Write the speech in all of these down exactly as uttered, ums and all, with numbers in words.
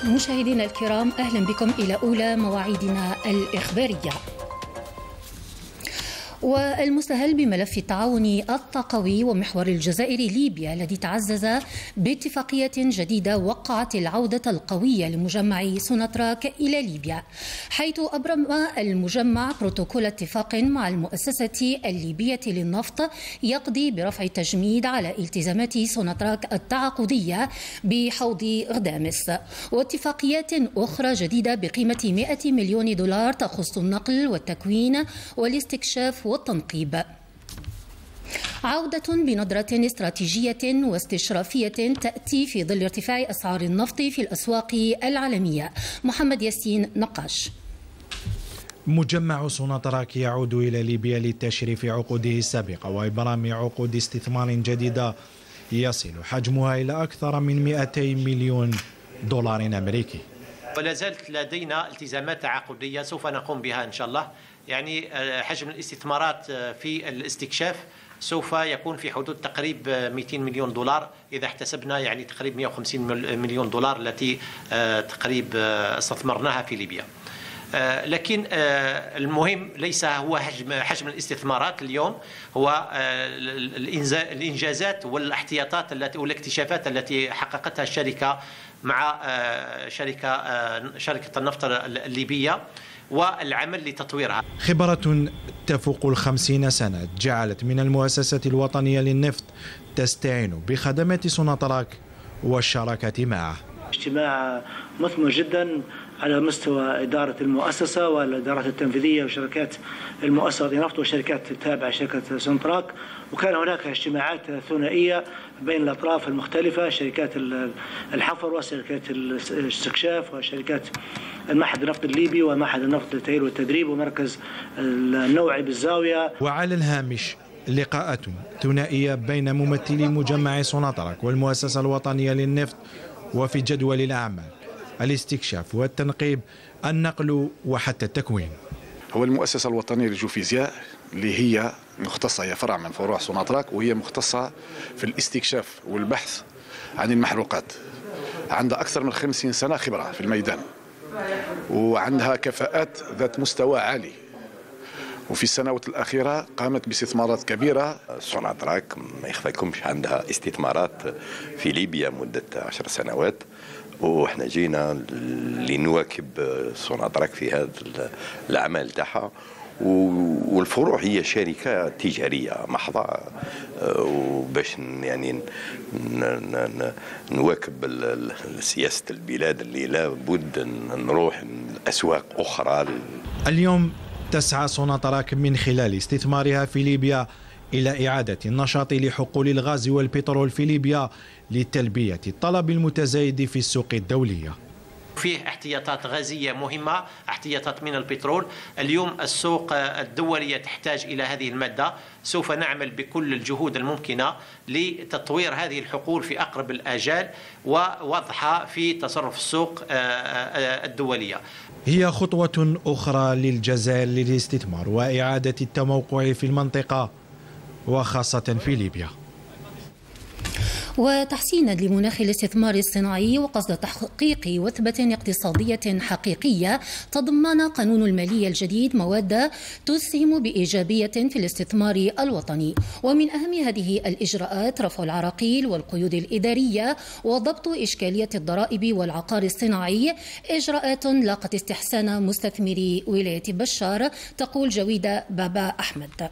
مشاهدينا الكرام، أهلا بكم إلى أولى مواعيدنا الإخبارية. والمستهل بملف التعاون الطاقوي ومحور الجزائر ليبيا الذي تعزز باتفاقية جديدة وقعت العودة القوية لمجمع سوناتراك إلى ليبيا، حيث أبرم المجمع بروتوكول اتفاق مع المؤسسة الليبية للنفط يقضي برفع التجميد على التزامات سوناتراك التعاقدية بحوض غدامس، واتفاقيات أخرى جديدة بقيمة مئة مليون دولار تخص النقل والتكوين والاستكشاف والتنقيب. عودة بنظرة استراتيجية واستشرافية تأتي في ظل ارتفاع أسعار النفط في الأسواق العالمية. محمد ياسين نقاش. مجمع سوناتراك يعود إلى ليبيا لتشريف عقوده السابقة وإبرام عقود استثمار جديدة يصل حجمها إلى أكثر من مئتي مليون دولار أمريكي. ولا زالت لدينا التزامات تعاقدية سوف نقوم بها إن شاء الله. يعني حجم الاستثمارات في الاستكشاف سوف يكون في حدود تقريب مئتين مليون دولار إذا احتسبنا يعني تقريب مئة وخمسين مليون دولار التي تقريب استثمرناها في ليبيا. لكن المهم ليس هو حجم حجم الاستثمارات اليوم، هو الإنجازات والاحتياطات التي والاكتشافات التي حققتها الشركة مع شركة شركة النفط الليبية والعمل لتطويرها. خبرة تفوق الخمسين سنة جعلت من المؤسسة الوطنية للنفط تستعين بخدمات سوناتراك والشراكة معه. اجتماع مثمر جدا على مستوى إدارة المؤسسة والإدارات التنفيذية وشركات المؤسسة النفط والشركات التابعة شركة سوناتراك، وكان هناك اجتماعات ثنائية بين الأطراف المختلفة، شركات الحفر وشركات الاستكشاف وشركات المعهد النفط الليبي ومعهد النفط للتأهيل والتدريب ومركز النوعي بالزاوية. وعلى الهامش لقاءات ثنائية بين ممثلي مجمع سوناتراك والمؤسسة الوطنية للنفط، وفي جدول الأعمال الاستكشاف والتنقيب، النقل وحتى التكوين. هو المؤسسة الوطنية للجيوفيزياء اللي هي مختصة، هي فرع من فروع سوناتراك، وهي مختصة في الاستكشاف والبحث عن المحروقات. عندها أكثر من خمسين سنة خبرة في الميدان، وعندها كفاءات ذات مستوى عالي، وفي السنوات الأخيرة قامت باستثمارات كبيرة. سوناتراك ما يخفيكمش عندها استثمارات في ليبيا مدة عشر سنوات، وإحنا جينا لنواكب سوناتراك في هذا الأعمال تاعها، والفروع هي شركة تجارية محضة، وباش يعني نواكب سياسة البلاد اللي لابد نروح لأسواق أخرى. اليوم تسعى سوناتراك من خلال استثمارها في ليبيا إلى إعادة النشاط لحقول الغاز والبترول في ليبيا لتلبية الطلب المتزايد في السوق الدولية. فيه احتياطات غازية مهمة، احتياطات من البترول. اليوم السوق الدولية تحتاج إلى هذه المادة. سوف نعمل بكل الجهود الممكنة لتطوير هذه الحقول في أقرب الآجال ووضعها في تصرف السوق الدولية. هي خطوة أخرى للجزائر للاستثمار وإعادة التموقع في المنطقة وخاصة في ليبيا. وتحسينا لمناخ الاستثمار الصناعي وقصد تحقيق وثبة اقتصادية حقيقية، تضمن قانون المالية الجديد مواد تسهم بإيجابية في الاستثمار الوطني، ومن أهم هذه الإجراءات رفع العراقيل والقيود الإدارية وضبط إشكالية الضرائب والعقار الصناعي، إجراءات لاقت استحسان مستثمري ولاية بشار، تقول جويدة بابا أحمد.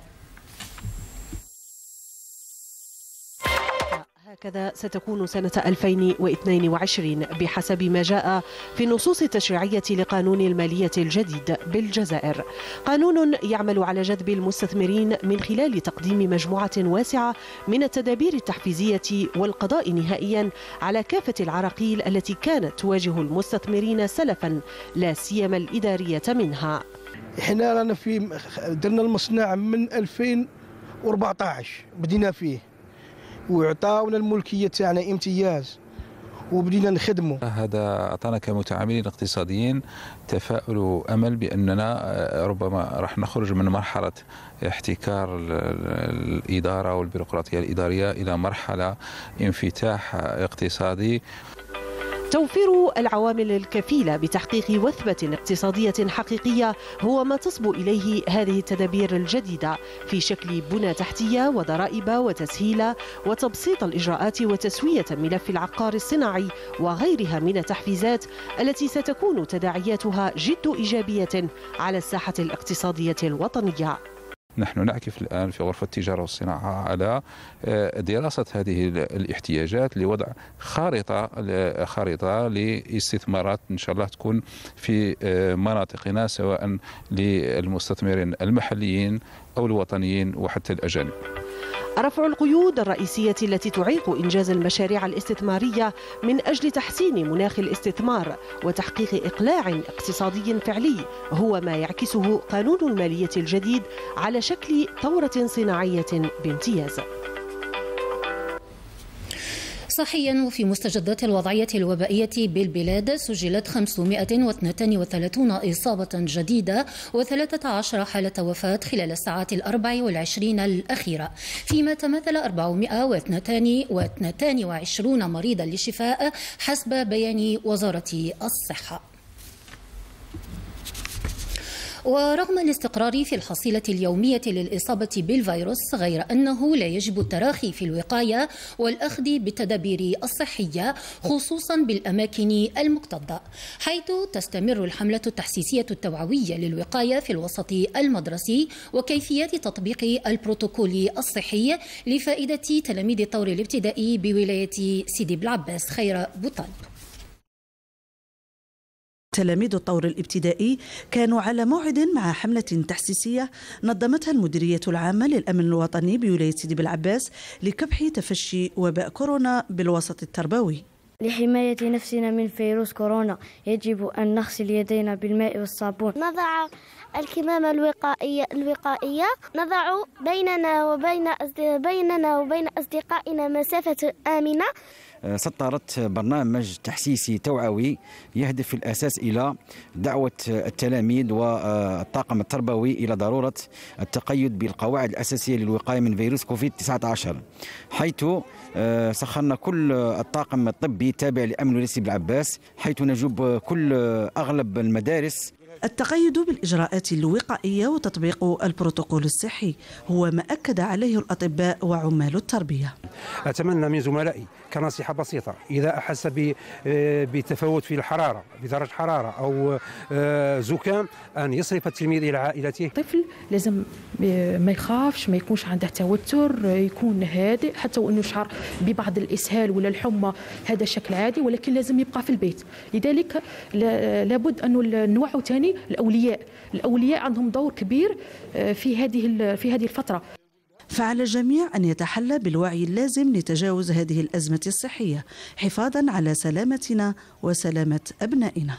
هكذا ستكون سنة ألفين واثنين وعشرين بحسب ما جاء في النصوص التشريعية لقانون المالية الجديد بالجزائر. قانون يعمل على جذب المستثمرين من خلال تقديم مجموعة واسعة من التدابير التحفيزية والقضاء نهائيا على كافة العراقيل التي كانت تواجه المستثمرين سلفا، لا سيما الإدارية منها. احنا رانا في درنا المصنع من ألفين وأربعة عشر بدينا فيه، وعطاونا الملكية تاعنا امتياز وبدينا نخدمه. هذا أعطانا كمتعاملين اقتصاديين تفاؤل وأمل بأننا ربما راح نخرج من مرحلة احتكار الإدارة والبيروقراطية الإدارية إلى مرحلة انفتاح اقتصادي. توفير العوامل الكفيلة بتحقيق وثبة اقتصادية حقيقية هو ما تصبو إليه هذه التدابير الجديدة في شكل بنى تحتية وضرائب وتسهيل وتبسيط الإجراءات وتسوية ملف العقار الصناعي وغيرها من التحفيزات التي ستكون تداعياتها جد إيجابية على الساحة الاقتصادية الوطنية. نحن نعكف الآن في غرفة التجارة والصناعة على دراسة هذه الاحتياجات لوضع خارطة خارطة لاستثمارات إن شاء الله تكون في مناطقنا، سواء للمستثمرين المحليين أو الوطنيين وحتى الأجانب. رفع القيود الرئيسية التي تعيق إنجاز المشاريع الاستثمارية من أجل تحسين مناخ الاستثمار وتحقيق إقلاع اقتصادي فعلي هو ما يعكسه قانون المالية الجديد على شكل ثورة صناعية بامتياز. صحيا، وفي مستجدات الوضعية الوبائية بالبلاد سجلت خمسمائة واثنين وثلاثين إصابة جديدة وثلاثة عشر حالة وفاة خلال الساعات الأربع والعشرين الأخيرة، فيما تماثل أربعمائة واثنين وعشرين مريضا للشفاء حسب بيان وزارة الصحة. ورغم الاستقرار في الحصيلة اليومية للإصابة بالفيروس، غير أنه لا يجب التراخي في الوقاية والأخذ بالتدابير الصحية خصوصا بالأماكن المكتظة، حيث تستمر الحملة التحسيسية التوعوية للوقاية في الوسط المدرسي وكيفيات تطبيق البروتوكول الصحي لفائدة تلاميذ الطور الابتدائي بولاية سيدي بلعباس. خير بوطالب. تلاميذ الطور الابتدائي كانوا على موعد مع حملة تحسيسية نظمتها المديرية العامة للأمن الوطني بولاية سيدي بلعباس لكبح تفشي وباء كورونا بالوسط التربوي. لحماية نفسنا من فيروس كورونا يجب أن نغسل يدينا بالماء والصابون. نضع الكمامة الوقائية الوقائية نضع بيننا وبين بيننا وبين أصدقائنا مسافة آمنة. سطرت برنامج تحسيسي توعوي يهدف في الأساس إلى دعوة التلاميذ والطاقم التربوي إلى ضرورة التقيد بالقواعد الأساسية للوقاية من فيروس كوفيد تسعة عشر، حيث سخرنا كل الطاقم الطبي التابع لأمن ولاية سيدي بلعباس، حيث نجوب كل أغلب المدارس. التقيد بالإجراءات الوقائية وتطبيق البروتوكول الصحي هو ما أكد عليه الأطباء وعمال التربية. أتمنى من زملائي كنصيحة بسيطة، إذا أحس بتفاوت في الحرارة بدرجة حرارة أو زكام أن يصرف التلميذ إلى عائلته. الطفل لازم ما يخافش، ما يكونش عنده توتر، يكون هادئ، حتى وأنه يشعر ببعض الإسهال ولا الحمى هذا شكل عادي، ولكن لازم يبقى في البيت. لذلك لابد أنه نوعوا ثاني الأولياء الأولياء عندهم دور كبير في هذه في هذه الفترة. فعلى الجميع أن يتحلى بالوعي اللازم لتجاوز هذه الأزمة الصحية حفاظا على سلامتنا وسلامة أبنائنا.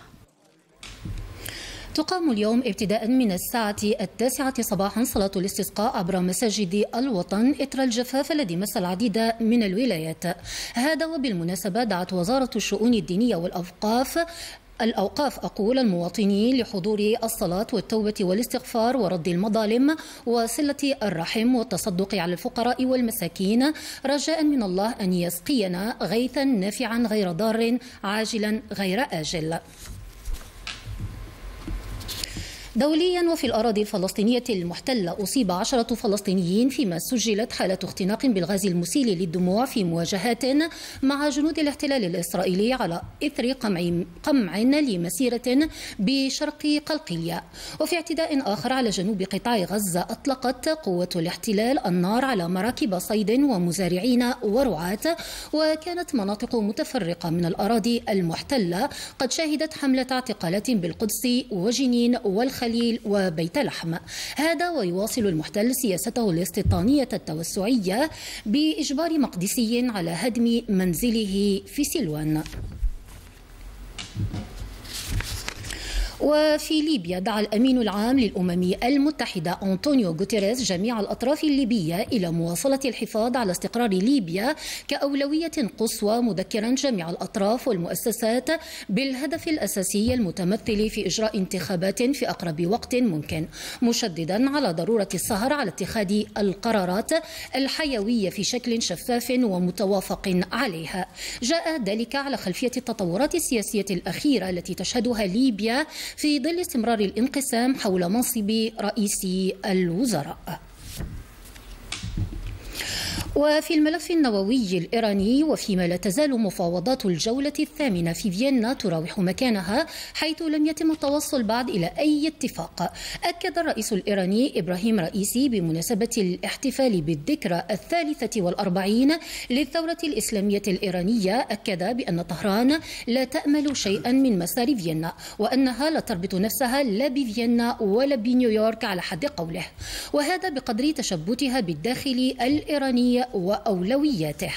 تقام اليوم ابتداء من الساعة التاسعة صباحا صلاة الاستسقاء عبر مساجد الوطن إثر الجفاف الذي مس العديد من الولايات. هذا وبالمناسبة دعت وزارة الشؤون الدينية والأوقاف الأوقاف أقول المواطنين لحضور الصلاة والتوبة والاستغفار ورد المظالم وصلة الرحم والتصدق على الفقراء والمساكين، رجاء من الله أن يسقينا غيثا نافعا غير ضار عاجلا غير آجل. دوليا، وفي الأراضي الفلسطينية المحتلة أصيب عشرة فلسطينيين، فيما سجلت حالة اختناق بالغاز المسيل للدموع في مواجهات مع جنود الاحتلال الإسرائيلي على إثر قمع, قمع لمسيرة بشرق قلقيلية. وفي اعتداء آخر على جنوب قطاع غزة أطلقت قوة الاحتلال النار على مراكب صيد ومزارعين ورعاة، وكانت مناطق متفرقة من الأراضي المحتلة قد شهدت حملة اعتقالات بالقدس وجنين والخليل وبيت لحم. هذا ويواصل المحتل سياسته الاستيطانية التوسعية بإجبار مقدسي على هدم منزله في سلوان. وفي ليبيا دعا الأمين العام للأمم المتحدة أنطونيو غوتيريز جميع الأطراف الليبية إلى مواصلة الحفاظ على استقرار ليبيا كأولوية قصوى، مذكرا جميع الأطراف والمؤسسات بالهدف الأساسي المتمثل في إجراء انتخابات في أقرب وقت ممكن، مشددا على ضرورة السهر على اتخاذ القرارات الحيوية في شكل شفاف ومتوافق عليها. جاء ذلك على خلفية التطورات السياسية الأخيرة التي تشهدها ليبيا في ظل استمرار الانقسام حول منصب رئيس الوزراء. وفي الملف النووي الإيراني، وفيما لا تزال مفاوضات الجولة الثامنة في فيينا تراوح مكانها حيث لم يتم التوصل بعد إلى أي اتفاق، أكد الرئيس الإيراني إبراهيم رئيسي بمناسبة الاحتفال بالذكرى الثالثة والأربعين للثورة الإسلامية الإيرانية، أكد بأن طهران لا تأمل شيئا من مسار فيينا، وأنها لا تربط نفسها لا بفيينا ولا بنيويورك على حد قوله، وهذا بقدر تشبتها بالداخل الإيراني وأولوياته.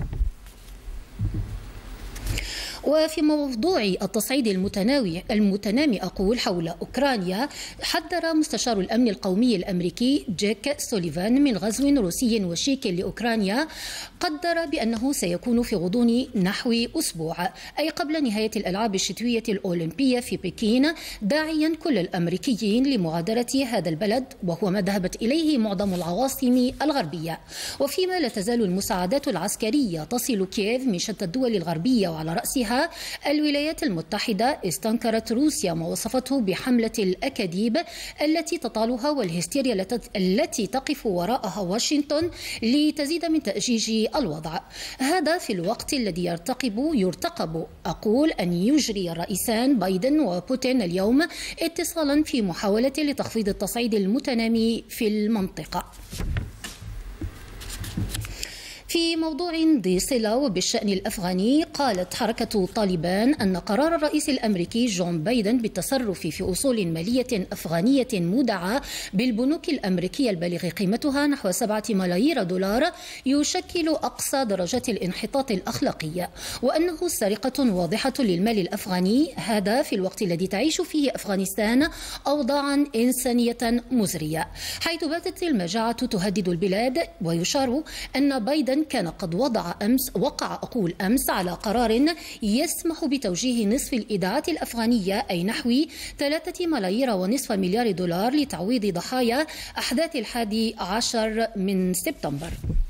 وفي موضوع التصعيد المتناوي المتنامي أقول حول أوكرانيا، حذر مستشار الأمن القومي الأمريكي جيك سوليفان من غزو روسي وشيك لأوكرانيا، قدر بأنه سيكون في غضون نحو أسبوع، أي قبل نهاية الألعاب الشتوية الأولمبية في بكين، داعيا كل الأمريكيين لمغادرة هذا البلد وهو ما ذهبت إليه معظم العواصم الغربية. وفيما لا تزال المساعدات العسكرية تصل كييف من شتى الدول الغربية وعلى رأسها الولايات المتحدة، استنكرت روسيا ما وصفته بحملة الأكاذيب التي تطالها والهستيريا التي تقف وراءها واشنطن لتزيد من تأجيج الوضع. هذا في الوقت الذي يرتقب يرتقب أقول أن يجري الرئيسان بايدن وبوتين اليوم اتصالا في محاولة لتخفيض التصعيد المتنامي في المنطقة. في موضوع ذي صلة وبالشأن الأفغاني، قالت حركة طالبان أن قرار الرئيس الأمريكي جون بايدن بالتصرف في أصول مالية أفغانية مودعة بالبنوك الأمريكية البالغ قيمتها نحو سبعة ملايير دولار يشكل أقصى درجات الانحطاط الأخلاقي، وأنه سرقة واضحة للمال الأفغاني، هذا في الوقت الذي تعيش فيه أفغانستان أوضاعا إنسانية مزرية حيث باتت المجاعة تهدد البلاد. ويشار أن بايدن كان قد وضع أمس وقع أقول أمس على قرار يسمح بتوجيه نصف الإيداعات الأفغانية أي نحو ثلاثة ملايير ونصف مليار دولار لتعويض ضحايا أحداث الحادي عشر من سبتمبر.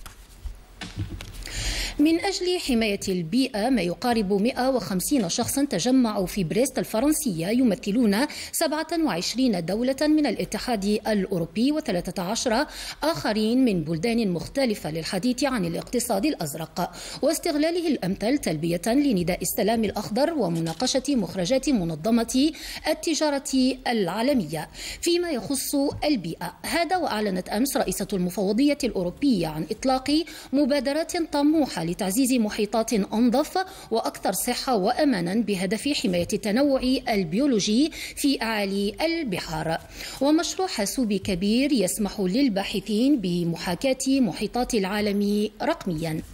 من أجل حماية البيئة، ما يقارب مئة وخمسين شخصا تجمعوا في بريست الفرنسية يمثلون سبعة وعشرين دولة من الاتحاد الأوروبي وثلاثة عشر آخرين من بلدان مختلفة للحديث عن الاقتصاد الأزرق واستغلاله الأمثل تلبية لنداء السلام الأخضر ومناقشة مخرجات منظمة التجارة العالمية فيما يخص البيئة. هذا وأعلنت أمس رئيسة المفوضية الأوروبية عن إطلاق مبادرات طموحة لتعزيز محيطات أنظف وأكثر صحة وأمانا بهدف حماية التنوع البيولوجي في أعالي البحار. ومشروع حاسوب كبير يسمح للباحثين بمحاكاة محيطات العالم رقميا.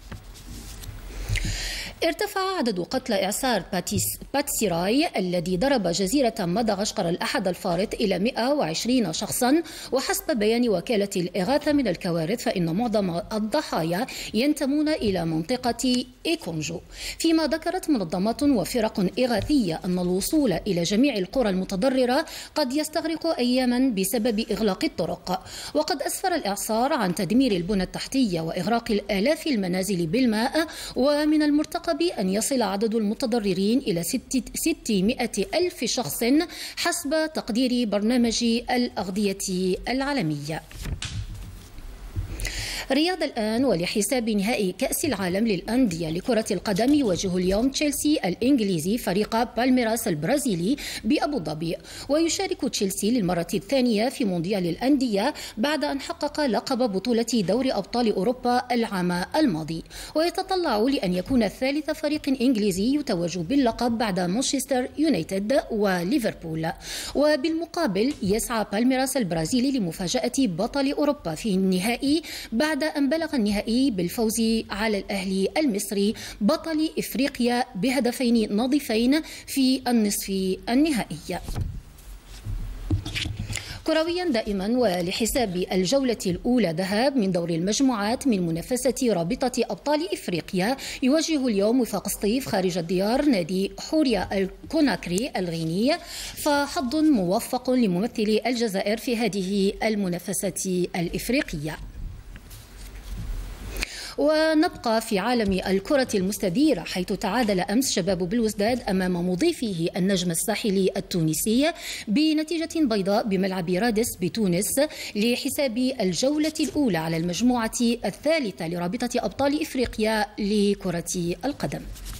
ارتفع عدد قتلى إعصار باتسيراي الذي ضرب جزيرة مدغشقر الأحد الفارط إلى مئة وعشرين شخصا، وحسب بيان وكالة الإغاثة من الكوارث فإن معظم الضحايا ينتمون إلى منطقة إيكونجو. فيما ذكرت منظمات وفرق إغاثية أن الوصول إلى جميع القرى المتضررة قد يستغرق أياما بسبب إغلاق الطرق. وقد أسفر الإعصار عن تدمير البنى التحتية وإغراق الآلاف المنازل بالماء، ومن المرتقب أن يصل عدد المتضررين إلى ستمائة ألف شخص حسب تقدير برنامج الأغذية العالمية. رياض الآن، ولحساب نهائي كأس العالم للأندية لكرة القدم يواجه اليوم تشيلسي الإنجليزي فريق بالميراس البرازيلي بأبو ظبي. ويشارك تشيلسي للمرة الثانية في مونديال الأندية بعد أن حقق لقب بطولة دوري أبطال أوروبا العام الماضي، ويتطلع لأن يكون ثالث فريق إنجليزي يتوج باللقب بعد مانشستر يونايتد وليفربول. وبالمقابل يسعى بالميراس البرازيلي لمفاجأة بطل أوروبا في النهائي بعد بعد أن بلغ النهائي بالفوز على الأهلي المصري بطل إفريقيا بهدفين نظيفين في النصف النهائي. كرويا دائما، ولحساب الجولة الأولى ذهاب من دور المجموعات من منافسة رابطة أبطال إفريقيا، يواجه اليوم وفاق سطيف خارج الديار نادي حوريا الكوناكري الغيني، فحظ موفق لممثلي الجزائر في هذه المنافسة الإفريقية. ونبقى في عالم الكرة المستديرة، حيث تعادل أمس شباب بلوزداد أمام مضيفه النجم الساحلي التونسي بنتيجة بيضاء بملعب رادس بتونس لحساب الجولة الأولى على المجموعة الثالثة لرابطة أبطال إفريقيا لكرة القدم.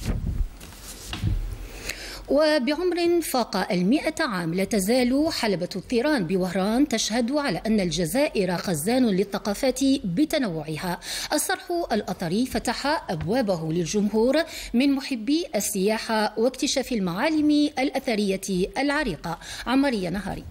وبعمر فاق المئة عام لا تزال حلبة الثيران بوهران تشهد على أن الجزائر خزان للثقافات بتنوعها. الصرح الأثري فتح أبوابه للجمهور من محبي السياحة واكتشاف المعالم الأثرية العريقة. عمرية نهاري.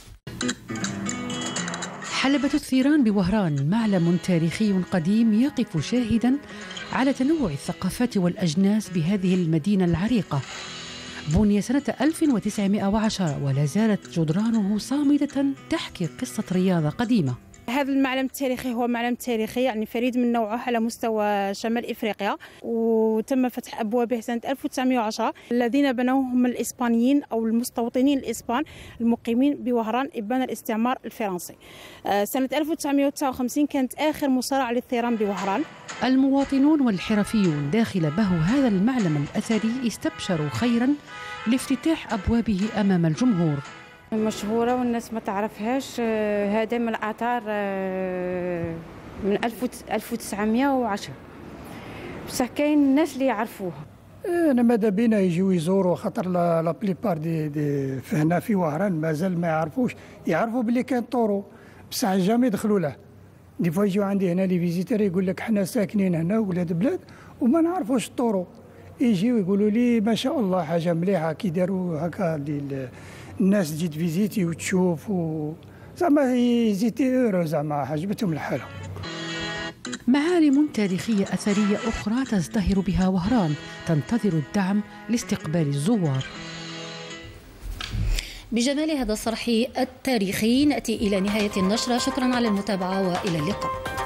حلبة الثيران بوهران معلم تاريخي قديم يقف شاهدا على تنوع الثقافات والأجناس بهذه المدينة العريقة. بني سنة ألف وتسعمئة وعشرة ولا زالت جدرانه صامدة تحكي قصة رياضة قديمة. هذا المعلم التاريخي هو معلم تاريخي يعني فريد من نوعه على مستوى شمال إفريقيا، وتم فتح أبوابه سنة ألف وتسعمئة وعشرة. الذين بنوه هم الإسبانيين أو المستوطنين الإسبان المقيمين بوهران إبان الاستعمار الفرنسي. سنة ألف وتسعمئة وتسعة وخمسين كانت آخر مصارعة للثيران بوهران. المواطنون والحرفيون داخل بهو هذا المعلم الأثري استبشروا خيرا لافتتاح أبوابه أمام الجمهور. مشهورة والناس ما تعرفهاش، هذا من الآثار من ألف وتسعمئة وعشرة، بصح كاين الناس اللي يعرفوها. أنا ماذا بينا يجيو يزوروا، خاطر لا بليبار دي, دي هنا في وهران مازال ما يعرفوش، يعرفوا باللي كان طورو بصح جامي دخلوا له. دي فوا يجيو عندي هنا لي فيزيتور يقول لك حنا ساكنين هنا ولاد بلاد وما نعرفوش الطورو، يجيو يقولوا لي ما شاء الله حاجة مليحة كي داروا هكا الناس تجي تفيزيتي وتشوف و... زعما يزيتي اورو، زعما عجبتهم الحاله. معالم تاريخية أثرية أخرى تزدهر بها وهران تنتظر الدعم لاستقبال الزوار. بجمال هذا الصرح التاريخي نأتي إلى نهاية النشرة. شكرا على المتابعة وإلى اللقاء.